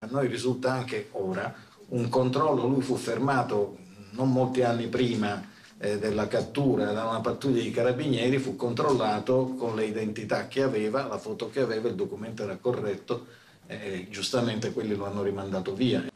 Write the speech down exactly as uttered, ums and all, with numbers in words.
A noi risulta anche ora un controllo, lui fu fermato non molti anni prima eh, della cattura da una pattuglia di carabinieri, fu controllato con le identità che aveva, la foto che aveva, il documento era corretto, eh, giustamente quelli lo hanno rimandato via.